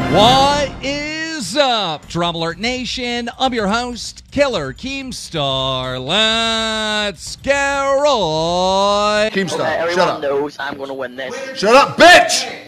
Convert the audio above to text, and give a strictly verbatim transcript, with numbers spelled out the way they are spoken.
What is up, Drama Alert Nation? I'm your host, Killer Keemstar. Let's get rolling. Keemstar, Okay, everyone shut up. knows I'm gonna win this. Shut up, bitch!